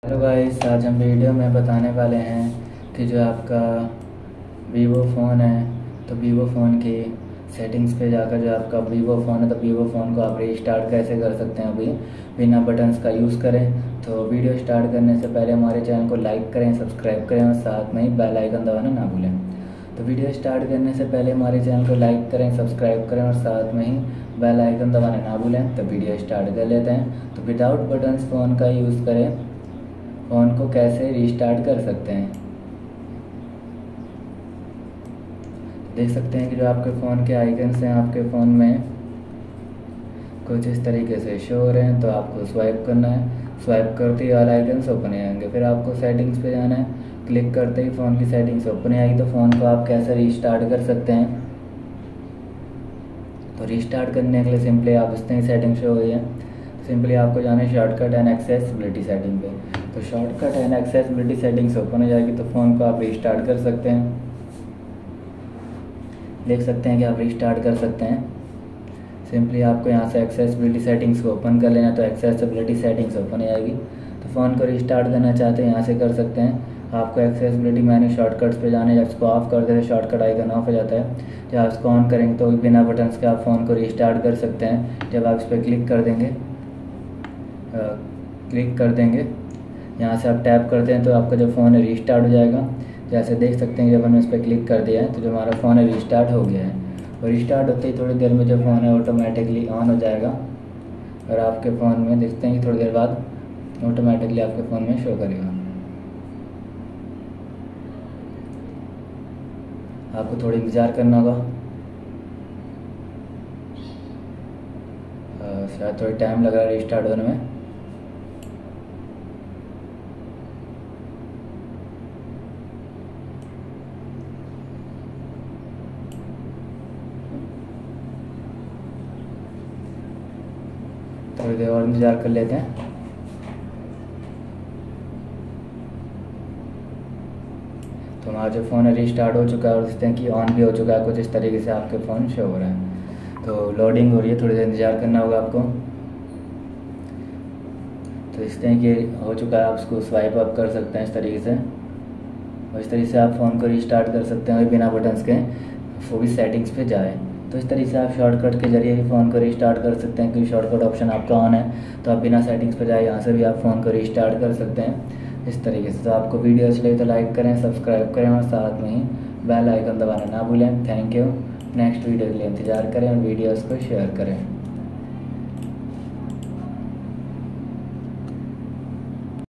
Hello guys, आज हम video में बताने वाले हैं कि जो आपका वीवो फ़ोन है तो वीवो फ़ोन की सेटिंग्स पे जाकर जो आपका वीवो फ़ोन है तो वीवो फ़ोन को आप रीस्टार्ट कैसे कर सकते हैं अभी बिना बटन्स का यूज़ करें। तो वीडियो स्टार्ट करने से पहले हमारे चैनल को लाइक करें, सब्सक्राइब करें और साथ में ही बेल आइकन दबाना ना भूलें। तो वीडियो स्टार्ट करने से पहले हमारे चैनल को लाइक करें, सब्सक्राइब करें और साथ में ही बेल आइकन दबाना ना भूलें। तो वीडियो स्टार्ट कर लेते हैं। तो विदाउट बटन्स फ़ोन का यूज़ करें, फ़ोन को कैसे रीस्टार्ट कर सकते हैं। देख सकते हैं कि जो आपके फ़ोन के आइकन्स हैं आपके फ़ोन में कुछ इस तरीके से शो हो रहे हैं। तो आपको स्वाइप करना है, स्वाइप करते ही ऑल आइकन्स ओपन हो जाएंगे। फिर आपको सेटिंग्स पे जाना है, क्लिक करते ही फ़ोन की सेटिंग्स ओपन हो आएगी। तो फ़ोन को आप कैसे रीस्टार्ट कर सकते हैं। तो रीस्टार्ट करने के लिए सिंपली आप इस तरह सेटिंग शो हो रही है, सिंपली आपको जाना है शॉर्टकट एंड एक्सेसिबिलिटी सेटिंग पे। तो shortcut and accessibility settings open हो जाएगी तो फ़ोन को आप रीस्टार्ट कर सकते हैं। देख सकते हैं कि आप रीस्टार्ट कर सकते हैं। सिंपली आपको यहाँ से एक्सेसिबिलिटी सेटिंग्स को ओपन कर लेना, तो एक्सेसिबिलिटी सेटिंग्स ओपन हो जाएगी। तो फ़ोन को रीस्टार्ट करना चाहते हैं यहाँ से कर सकते हैं। आपको एक्सेसिबिलिटी मेन्यू शॉर्टकट्स पे जाना है, जब इसको ऑफ कर देते हैं शॉर्टकट आइकन ऑफ हो जाता है। जब आप इसको ऑन करेंगे तो बिना बटन्स के आप फ़ोन को रीस्टार्ट कर सकते हैं। जब आप इस पर क्लिक कर देंगे यहाँ से आप टैप करते हैं तो आपका जो फ़ोन है रीस्टार्ट हो जाएगा। जैसे देख सकते हैं जब हमने इस पर क्लिक कर दिया है तो जो हमारा फ़ोन है रीस्टार्ट हो गया है। और रीस्टार्ट होते ही थोड़ी देर में जो फ़ोन है ऑटोमेटिकली ऑन हो जाएगा और आपके फ़ोन में देखते हैं कि थोड़ी देर बाद ऑटोमेटिकली आपके फ़ोन में शो करेगा। आपको थोड़ी इंतज़ार करना होगा, शायद थोड़ी टाइम लग रहा है रीस्टार्ट होने में। थोड़ी देर और इंतज़ार कर लेते हैं। तो हमारा जो फ़ोन है रीस्टार्ट हो चुका है और देखते हैं कि ऑन भी हो चुका है। कुछ इस तरीके से आपके फ़ोन शो हो रहा है। तो लोडिंग हो रही है, थोड़ी देर इंतज़ार करना होगा आपको। तो इस तरह कि हो चुका है, आप उसको स्वाइप अप कर सकते हैं इस तरीके से। और इस तरीके से आप फ़ोन को रीस्टार्ट कर सकते हैं बिना बटन्स के, वो भी सेटिंग्स पे जाए। तो इस तरीके से आप शॉर्टकट के जरिए ही फ़ोन को रीस्टार्ट कर सकते हैं, क्योंकि शॉर्टकट ऑप्शन आपका ऑन है। तो आप बिना सेटिंग्स पे जाए यहाँ से भी आप फ़ोन को रीस्टार्ट कर सकते हैं इस तरीके से। तो आपको वीडियो अच्छी लगी तो लाइक करें, सब्सक्राइब करें और साथ में ही बेल आइकन दबाना ना भूलें। Thank you. नेक्स्ट वीडियो के लिए इंतज़ार करें और वीडियोज़ को शेयर करें।